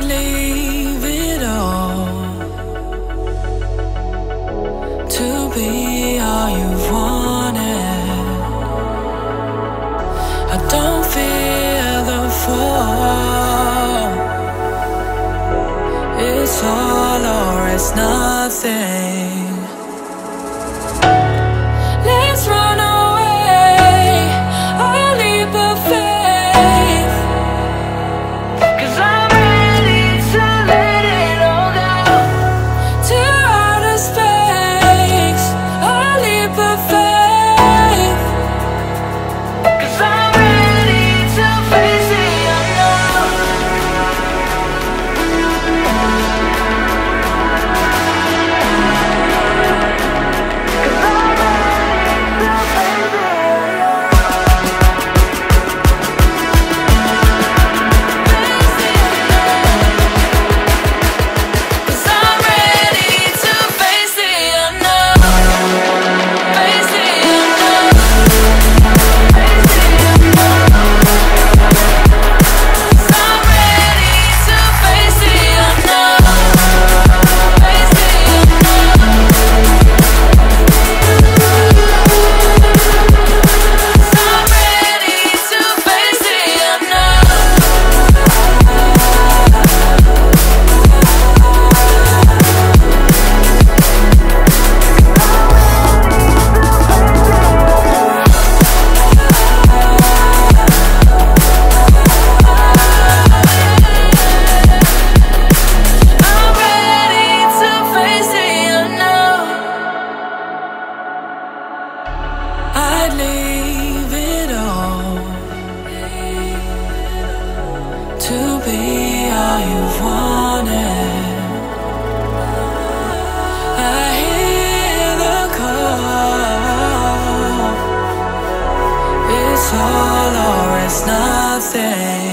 I'd leave it all to be all you've wanted. I don't fear the fall. It's all or it's nothing. Let's run away, a leap of faith, 'cause I'm ready to let it all go. To outer space, a leap of faith, 'cause I'm ready to face the unknown. I'd leave it all to be all you've wanted. I hear the call. It's all or it's nothing.